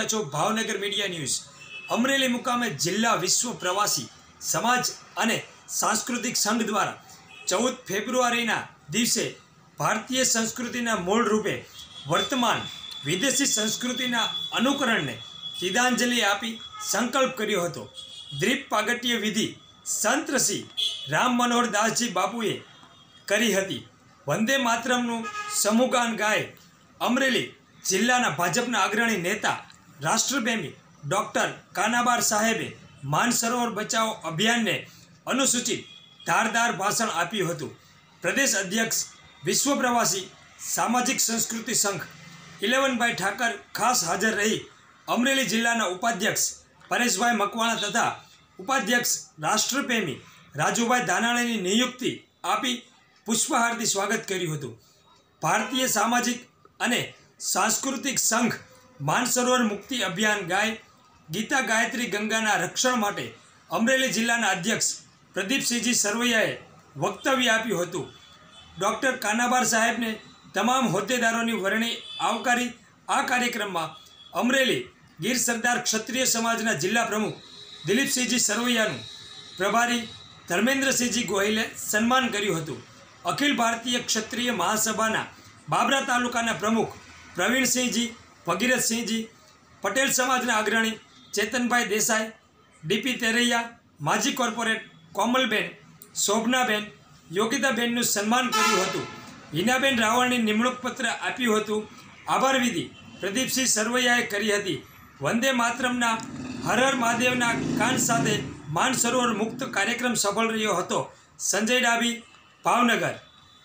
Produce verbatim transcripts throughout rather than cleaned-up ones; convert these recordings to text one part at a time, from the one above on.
રહ્યા છો Bhavnagar media news. Amreli મુકામે જિલ્લા વિશ્વ પ્રવાસી સમાજ અને સાંસ્કૃતિક સંઘ દ્વારા ચૌદ ફેબ્રુઆરીના દિવસે ભારતીય સંસ્કૃતિના મૂળ રૂપે વર્તમાન વિદેશી સંસ્કૃતિના અનુકરણને તિદાંજલિ આપી સંકલ્પ કર્યો હતો। દ્વીપ પાગટ્ય વિધિ સંત શ્રી રામ મનોહર દાસજી બાપુએ કરી હતી। વંદે માતરમનું સમૂહગાન ગાય અમરેલી જિલ્લાના ભાજપના અગ્રણી નેતા રાષ્ટ્રપ્રેમી ડૉક્ટર કાનાબાર સાહેબે માનસરોવર બચાવો અભિયાનને અનુસૂચિત ધારદાર ભાષણ આપ્યું હતું। પ્રદેશ અધ્યક્ષ વિશ્વ પ્રવાસી સામાજિક સંસ્કૃતિ સંઘ ઇલેવનભાઈ ઠાકર ખાસ હાજર રહી અમરેલી જિલ્લાના ઉપાધ્યક્ષ પરેશભાઈ મકવાણા તથા ઉપાધ્યક્ષ રાષ્ટ્રપ્રેમી રાજુભાઈ ધાનાણીની નિયુક્તિ આપી પુષ્પહારથી સ્વાગત કર્યું હતું। ભારતીય સામાજિક અને સાંસ્કૃતિક સંઘ માનસરોવર મુક્તિ અભિયાન ગાય ગીતા ગાયત્રી ગંગાના રક્ષણ માટે અમરેલી જિલ્લાના અધ્યક્ષ પ્રદીપસિંહજી સરવૈયાએ વક્તવ્ય આપ્યું હતું। ડૉક્ટર કાનાબાર સાહેબને તમામ હોદ્દેદારોની વરણી આવકારી આ કાર્યક્રમમાં અમરેલી ગીર સરદાર ક્ષત્રિય સમાજના જિલ્લા પ્રમુખ દિલીપસિંહજી સરવૈયાનું પ્રભારી ધર્મેન્દ્રસિંહજી ગોહિલે સન્માન કર્યું હતું। અખિલ ભારતીય ક્ષત્રિય મહાસભાના બાબરા તાલુકાના પ્રમુખ પ્રવીણસિંહજી ભગીરથસિંહજી, પટેલ સમાજના અગ્રણી ચેતનભાઈ દેસાઈ, ડીપી તેરૈયા, માજી કોર્પોરેટ કોમલબેન, શોભનાબેન, યોગિતાબેનનું સન્માન કર્યું હતું। હિનાબેન રાવળની નિમણૂક પત્ર આપ્યું હતું। આભાર વિધિ પ્રદીપસિંહ સરવૈયાએ કરી હતી। વંદે માતરમના હર હર મહાદેવના ગાન સાથે માનસરોવર મુક્ત કાર્યક્રમ સફળ રહ્યો હતો। સંજય ડાબી, ભાવનગર।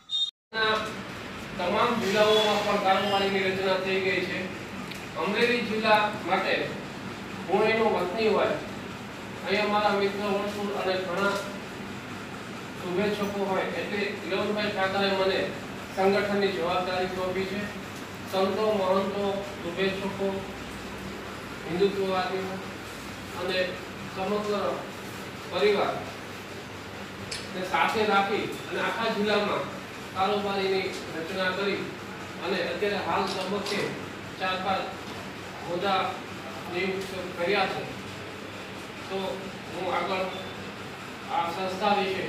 તમામ જિલ્લાઓમાં પણ કારોબારીની રચના થઈ ગઈ છે। અમરેલી જિલ્લા માટે હું એનો વતની હોય અહીંયા મારા મિત્ર વર્તુળ અને ઘણા શુભેચ્છકો હોય એટલે ઇલેવનભાઈ ઠાકરે મને સંગઠનની જવાબદારી સોંપી છે। સંતો, મહંતો, શુભેચ્છકો, હિન્દુત્વવાદીઓ અને સમગ્ર પરિવાર ને સાથે રાખી અને આખા જિલ્લામાં કારોબારીની રચના કરી અને અત્યારે હાલ તબક્કે ચાર પાંચ હોદ્દા નિયુક્ત કર્યા છે। તો હું આગળ આ સંસ્થા વિશે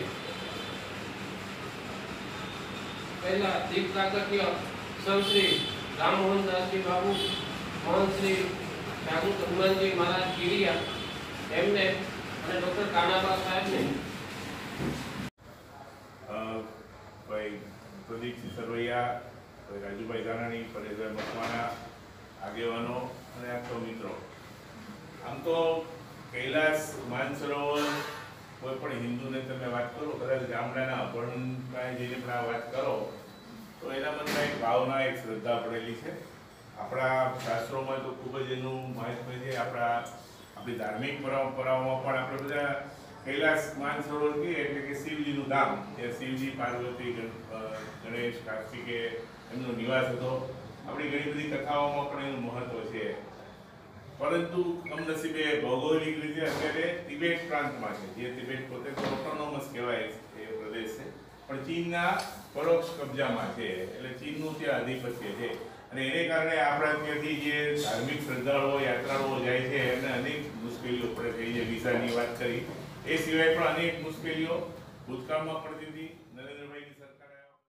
પહેલા દીપ પ્રાગટ્ય સંત શ્રી રામમોહન દાસજી બાપુ, મહંત શ્રી જાગૃત હનુમાનજી મહારાજ ગિરિયા એમને અને ડૉક્ટર કાનાબા સાહેબને ભાઈ પ્રદીપસિંહ સરવૈયા, ભાઈ રાજુભાઈ ધાનાણી, પરેશભાઈ મકવાણા, આગેવાનો અને આખો મિત્રો, આમ તો કૈલાસ માનસરોવર કોઈ પણ હિન્દુને તમે વાત કરો, કદાચ ગામડાના અભણમાં જઈને પણ આ વાત કરો તો એના મનમાં એક ભાવના, એક શ્રદ્ધા પડેલી છે। આપણા શાસ્ત્રોમાં તો ખૂબ જ એનું મહત્વ છે। આપણા આપણી ધાર્મિક પરંપરાઓમાં પણ આપણે બધા કૈલાસ માનસરોવર કહીએ એટલે કે શિવજીનું ધામ, જે શિવજી, પાર્વતી, ગણેશ, કાર્તિકે એમનો નિવાસ હતો। આપણી ઘણી બધી કથાઓમાં પણ એનું મહત્વ છે। પરંતુ કમનસીબે ભૌગોલિક રીતે અત્યારે તિબેટ પ્રાંતમાં છે, જે તિબેટ પોતે તો ઓટોનોમસ કહેવાય એ પ્રદેશ છે, પણ ચીનના પરોક્ષ કબજામાં છે, એટલે ચીનનું ત્યાં આધિપત્ય છે અને એને કારણે આપણા ત્યાંથી જે ધાર્મિક શ્રદ્ધાળુઓ, યાત્રાળુઓ જાય છે એમને અનેક મુશ્કેલીઓ પડે છે। જે વિઝાની વાત કરી એ સિવાય પણ અનેક મુશ્કેલીઓ ભૂતકાળમાં પણ